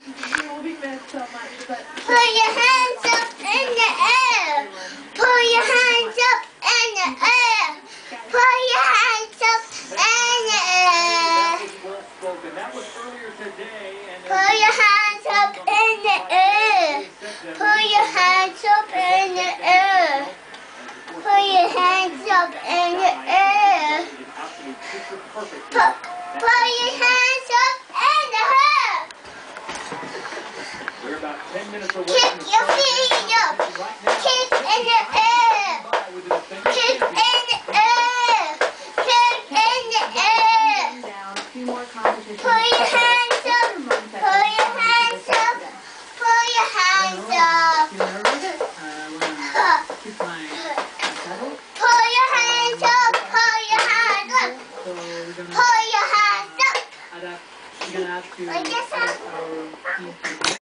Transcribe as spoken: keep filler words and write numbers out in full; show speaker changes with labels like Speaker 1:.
Speaker 1: We missed so much, but
Speaker 2: put your hands up in the air. Put your hands up in the air. Put your hands up in the air. Put your hands up in the air. Put your hands up in the air. Put your hands up in the air. Put, put your hands up in the air.
Speaker 3: We're about ten minutes away.
Speaker 2: Kick your feet up. Kick in the air. Kick in the air. Kick in the air.
Speaker 1: down a few more competitions.
Speaker 2: Put your hands up. Put your hands up. Put your hands up.
Speaker 1: You nervous? Uh, wanna keep my saddle?
Speaker 2: Put your hands up. Put your hands up.
Speaker 1: So we're gonna,
Speaker 2: Put your hands up.
Speaker 1: I'd have, I'm gonna ask you
Speaker 2: Like this, huh?
Speaker 1: our team.